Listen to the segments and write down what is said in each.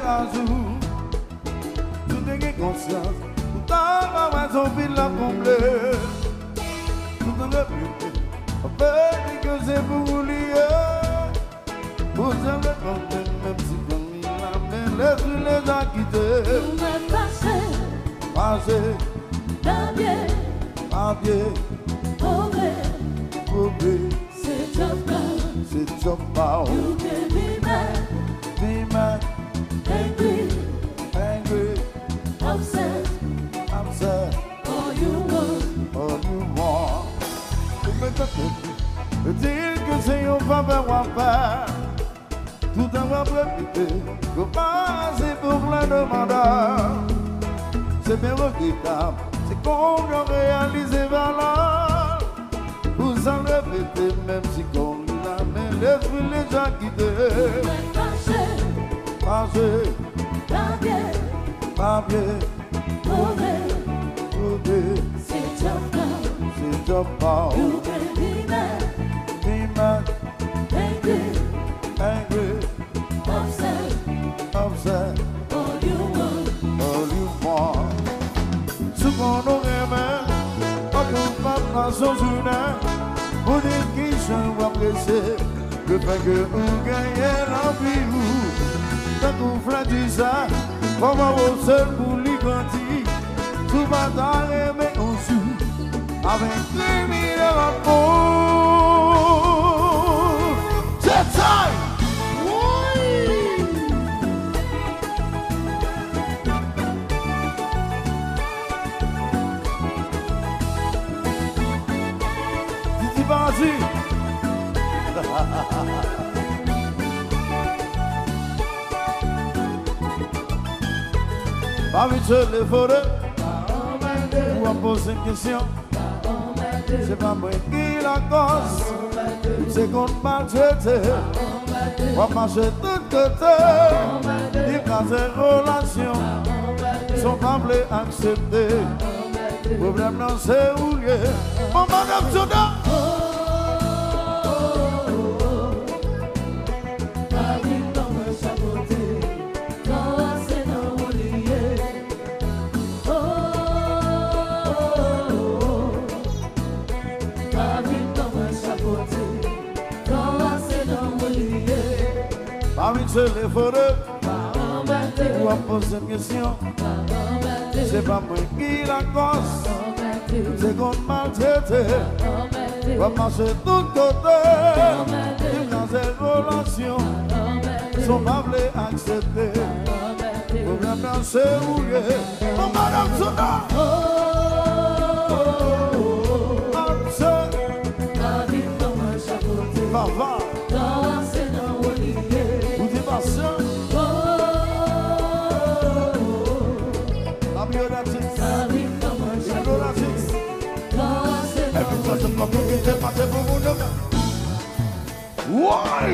jour, tout est conscience, tout a pas son fil la comblé, tout en répété, on peut dire que c'est pour lier, pour se répondre, même si comme il a fait, les a quittés. Tout m'est passé, d'un pied, à pied, mauvais, c'est job done. c'est job bound. You can be mad, angry, upset, all you want. Dire que c'est un faveur à faire, tout en va profiter, que passer pour plein de mandats. C'est bien regrettable, c'est qu'on doit réaliser valeur. Vous en répétez, même si comme la main, l'esprit les a quittés. Passé, papier, mauvais, c'est job bound. You can be mad, angry, upset, all you want. Ce qu'on aurait aimé, pas qu'on va pas sans une, pour dire qu'ils sont appréciés, le fait que vous gagnez la vie, quand vous flattez ça, comment vous seul pour l'y grandir, tout va t'arriver au sous, avec 3000 rapports. C'est time! Vas-y. Pas vite se les forêts, ou à poser une question. C'est pas moi qui la cause, c'est qu'on m'a traité. On va marcher de tous côtés, les cas et relations sont pas acceptés. Le problème non c'est où il est. Mon madame Soda. Parmi les forêts, ou à poser une question, c'est pas moi qui la cause, c'est qu'on m'a traité, on va marcher de tous côtés, dans ces relations, sont pas acceptés, le problème dans c'est où il est, mon madame Soda. Va. Why?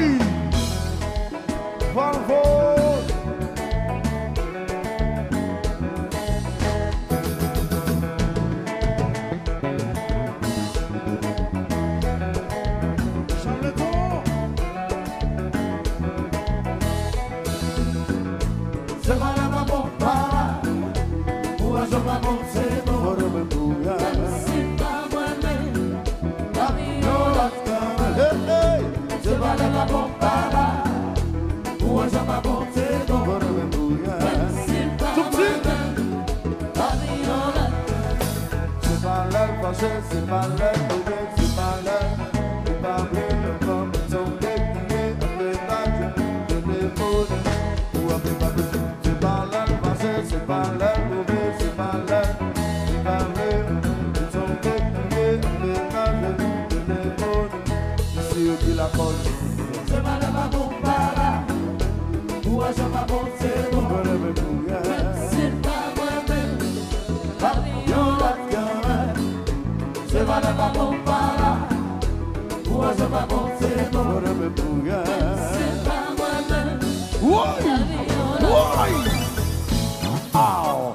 C'est pas l'air, c'est pas l'air, c'est pas bien comme son décliné, après l'âge de l'épaule, ou après pas de c'est pas l'air, c'est pas l'air, c'est pas l'air, c'est pas bien comme son décliné, après l'âge de l'épaule, c'est eux qui la collent. C'est pas la bomba, ou à j'en pas bon, c'est bon, c'est pas moi-même, pas bien la gueule. C'est pas la bomba, ou à j'en pas bon, c'est bon, c'est pas moi-même. Why? Ow!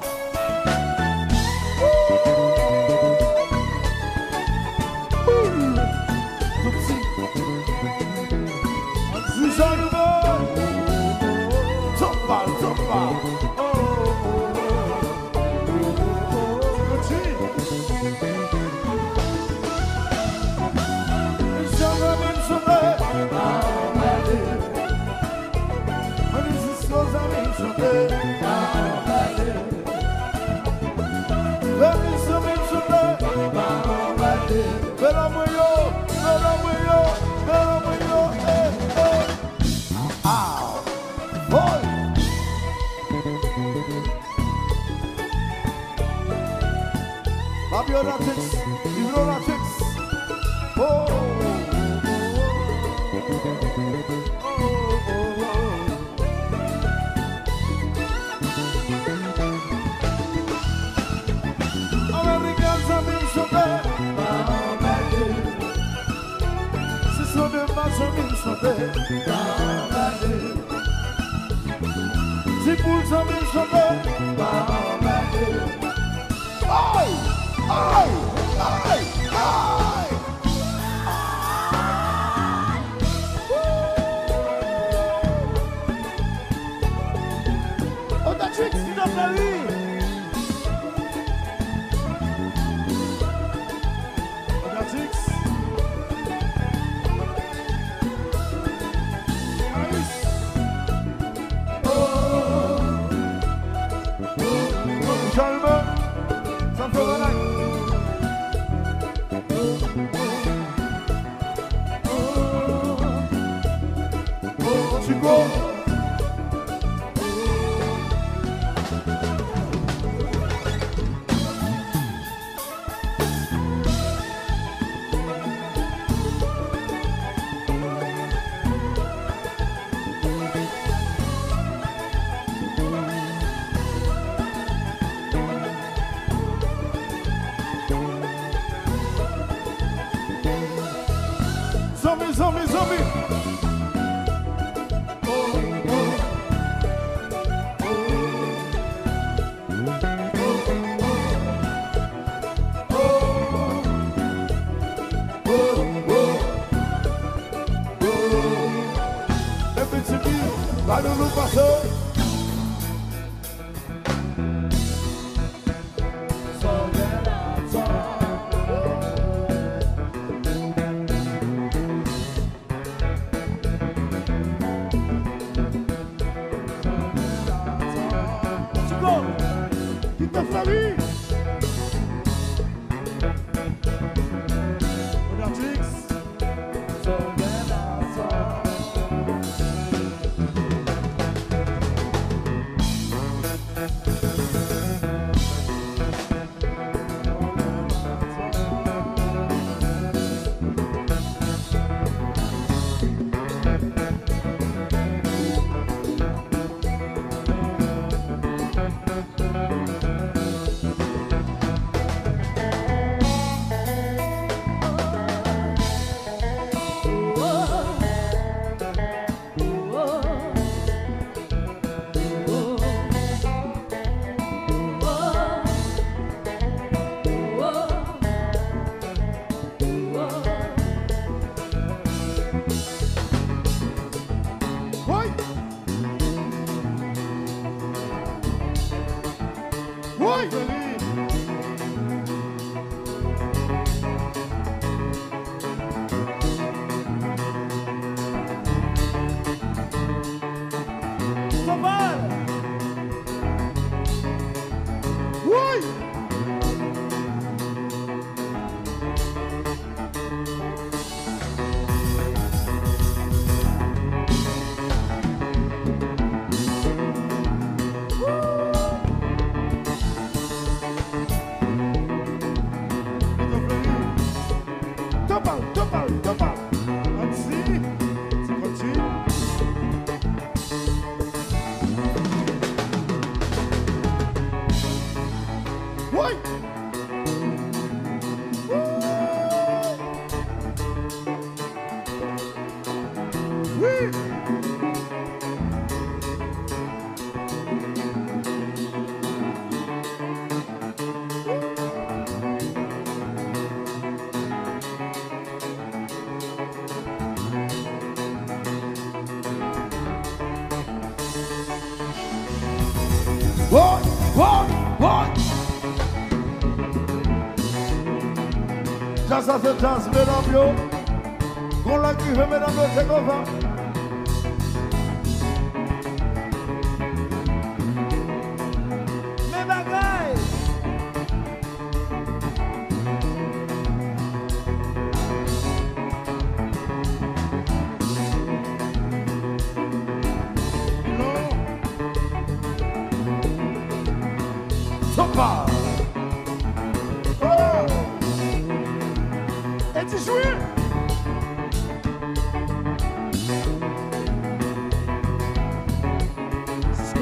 Ça c'est jazz, mesdames, yo. Qu'on l'a qui veut, mesdames, c'est comme ça.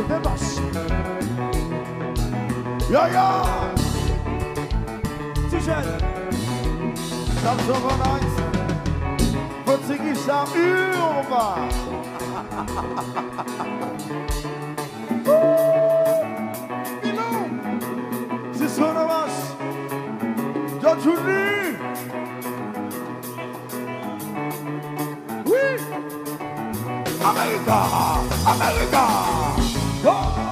des vaches. Yo yo! Si jeune! Ça me sauve en ice. Faut-il qu'il s'en hurle? C'est son avance. John Julie. Oui. America. America. Go.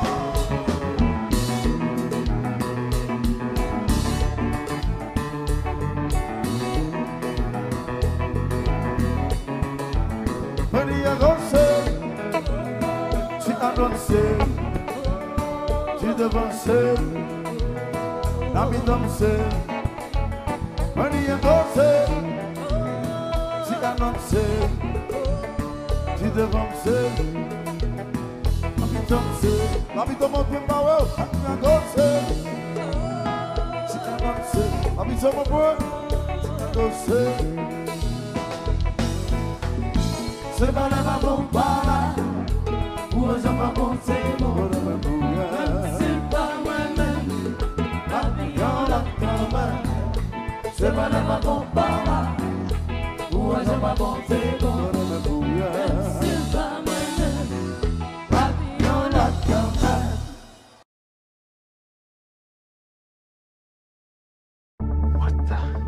Maria Gonçalves. Tu annonces. Tu devances. Nami danser, Maria danser, tu annonces, tu devances, Nami danser, Nami te montre pas ouais, Nami danser, tu annonces, Nami te montre, tu danser. C'est pas la bon para, ou je vais monter mon. C'est pas la bon para, ou je vais monter mon. C'est pas moi-même, papillon la campagne. What the?